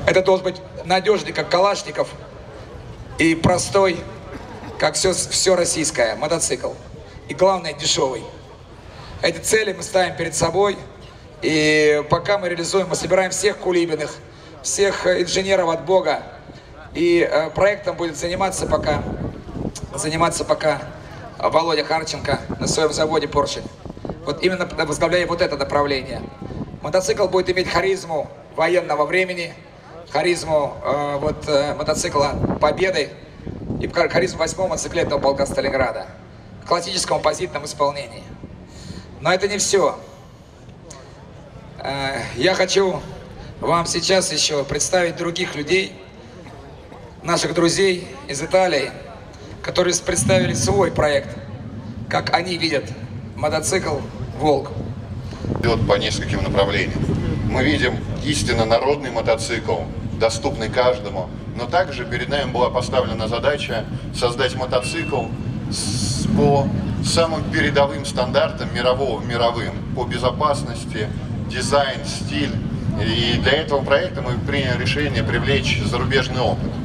Это должен быть надежный, как Калашников, и простой, как все российское, мотоцикл. И главное, дешевый. Эти цели мы ставим перед собой. И пока мы реализуем, мы собираем всех Кулибиных, всех инженеров от Бога. И проектом будет заниматься пока Володя Харченко на своем заводе Porsche. Вот именно возглавляя вот это направление. Мотоцикл будет иметь харизму военного времени, харизму мотоцикла Победы и харизму 8-го мотоциклетного полка Сталинграда в классическом композитном исполнении. Но это не все. Я хочу вам сейчас еще представить других людей, наших друзей из Италии, которые представили свой проект, как они видят мотоцикл «Волк». Идет по нескольким направлениям. Мы видим истинно народный мотоцикл, доступный каждому, но также перед нами была поставлена задача создать мотоцикл по самым передовым стандартам мировым, по безопасности, дизайн, стиль. И для этого проекта мы приняли решение привлечь зарубежный опыт.